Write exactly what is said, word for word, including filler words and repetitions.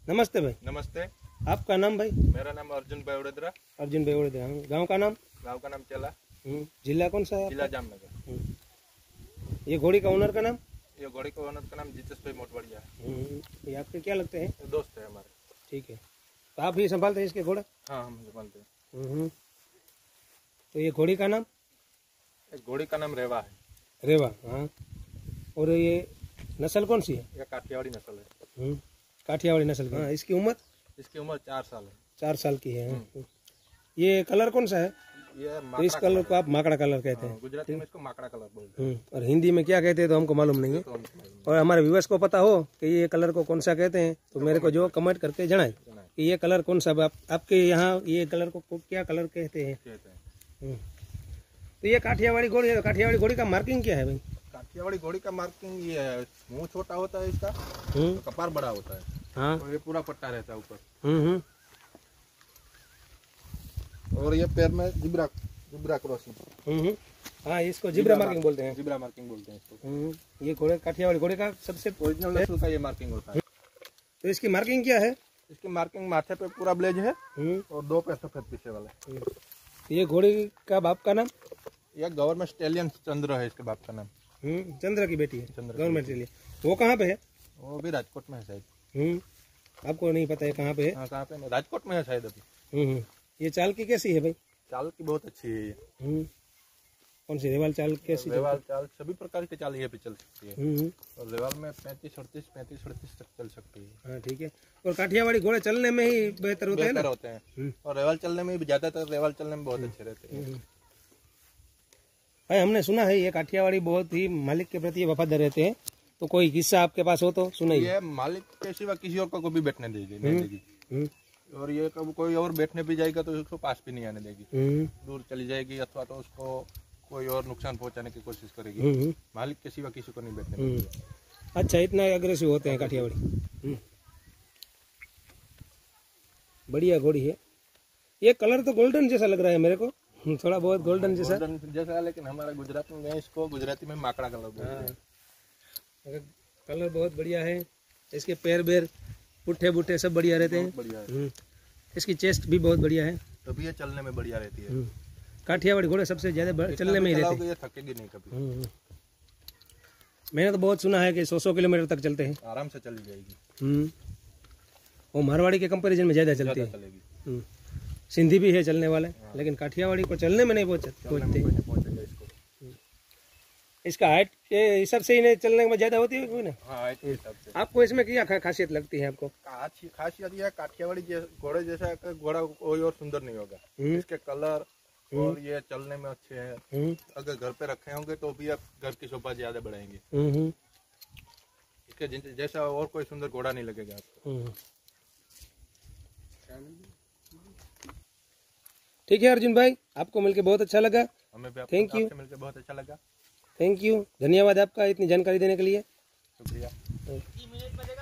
नमस्ते भाई। नमस्ते। आपका नाम भाई? मेरा नाम अर्जुन बेवड़ेद्रा। अर्जुन बेवड़ेद्रा। गांव का नाम? गांव का नाम चला। जिला कौन सा है? जिला जामनगर। ये घोड़ी का ओनर का नाम? ये घोड़ी का ओनर का नाम जीतेश भाई मोटवाड़िया है। ये आपके क्या लगते हैं? ये दोस्त है हमारे। ठीक है, तो आप ही संभालते हैं इसके घोड़ा? हाँ, हम संभालते हैं। तो ये घोड़ी का नाम? घोड़ी का नाम रेवा है। रेवा, हाँ। और ये नस्ल कौन सी है? ये काठियावाड़ी नस्ल है। काठियावाड़ी नस्ल का। इसकी उम्र? इसकी उम्र चार साल है। चार साल की है। ये कलर कौन सा है? ये तो इस कलर को आप माकड़ा कलर कहते हैं। गुजराती में इसको माकड़ा कलर बोलते हैं। और हिंदी में क्या कहते हैं तो हमको मालूम नहीं है। और हमारे व्यूअर्स को पता हो कि ये कलर को कौन सा कहते हैं तो मेरे को जो कमेंट करके जनाए कि ये कलर कौन सा आप, आपके यहाँ ये कलर को क्या कलर कहते हैं। तो ये काठियावाड़ी घोड़ी है। काठियावाड़ी घोड़ी का मार्किंग क्या है भाई? काठियावाड़ी घोड़ी का मार्किंग ये है, मुंह छोटा होता है इसका, कपार बड़ा होता है। हाँ। और ये पूरा पट्टा रहता है ऊपर। और ये पैर में जिब्रा जिब्रा क्रॉसिंग। हाँ, इसको जिब्रा मार्किंग बोलते हैं। जिब्रा मार्किंग बोलते हैं इसको। ये घोड़े काठियावाड़ी घोड़े का सबसे ओरिजिनल नस्ल का ये मार्किंग होता है। तो इसकी मार्किंग क्या है? इसकी मार्किंग माथे पे पूरा ब्लेज है और दो पे सफेद पीछे वाला। ये घोड़ी का बाप का नाम? ये गवर्नमेंट स्टेलियन चंद्र है इसके बाप का नाम। चंद्र की बेटी है। Government stallion. वो कहाँ पे है? वो भी राजकोट में है शायद। आपको नहीं पता है कहाँ पे है? हाँ, कहाँ पे? राजकोट में है शायद अभी। ये चाल की कैसी है भाई? चाल की बहुत अच्छी है ये। कौन सी रेवाल चाल कैसी? रेवाल चाल सभी प्रकार की चाल ये पे चल सकती है। और रेवाल में पैंतीस अड़तीस पैंतीस अड़तीस तक चल सकती है। हाँ, ठीक है। और काठियावाड़ी घोड़े चलने में ही बेहतर होते हैं ना? होते हैं। और रेवाल चलने में भी ज्यादातर रेवाल चलने में बहुत अच्छे रहते हैं। भाई हमने सुना है ये काठियावाड़ी बहुत ही मालिक के प्रति वफादार रहते हैं, तो कोई किस्सा आपके पास हो तो सुनाइए। ये मालिक के सिवा किसी और को भी बैठने देगी नहीं देगी। और ये कब कोई और बैठने भी जाएगा तो उसको पास भी नहीं आने देगी। दूर चली जाएगी अथवा तो उसको कोई और नुकसान पहुंचाने की कोशिश करेगी। मालिक के सिवा किसी को नहीं बैठने देगी। अच्छा, इतना अग्रेसिव होते हैं काठियावाड़ी। बढ़िया घोड़ी है। ये कलर तो गोल्डन जैसा लग रहा है मेरे को, थोड़ा बहुत गोल्डन जैसा जैसा, लेकिन हमारा गुजरात में इसको गुजराती में माकड़ा कलर बोलते हैं। कलर बहुत बढ़िया है। इसके पैर बेर पुट्ठे बुट्ठे सब बढ़िया रहते हैं। बढ़िया है। इसकी चेस्ट भी बहुत बढ़िया है, तभी ये चलने में बढ़िया रहती है। काठियावाड़ी घोड़े सबसे ज्यादा चलने में ही रहते हैं। ये थकेगी नहीं कभी। मैंने तो बहुत सुना है कि सौ सौ किलोमीटर तक चलते हैं। आराम से चली जाएगी। वो मारवाड़ी के कंपैरिजन में ज्यादा चलती है। सिंधी भी है चलने वाले, लेकिन काठियावाड़ी को चलने में नहीं पहुंचते। इसका हाइट के हिसाब से ही चलने में ज्यादा होती है कोई ना? हाँ, हाइट के हिसाब से। आपको इसमें क्या खासियत लगती है आपको? खासियत यह काठियावाड़ी घोड़े जैसा घोड़ा कोई और सुंदर नहीं होगा। इसके कलर और ये चलने में अच्छे हैं। अगर घर पे रखे होंगे तो भी आप घर की शोभा ज्यादा बढ़ाएंगे। इसके जैसा और कोई सुंदर घोड़ा नहीं लगेगा आपको। ठीक है अर्जुन भाई, आपको मिलकर बहुत अच्छा लगा। हमें भी थैंक यू। मिलकर बहुत अच्छा लगा। थैंक यू, धन्यवाद आपका इतनी जानकारी देने के लिए। शुक्रिया।